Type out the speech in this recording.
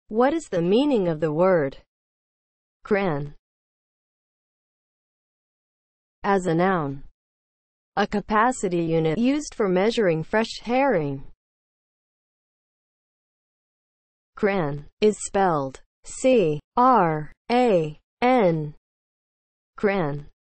What is the meaning of the word CRAN? As a noun, a capacity unit used for measuring fresh herring. CRAN is spelled C-R-A-N. CRAN.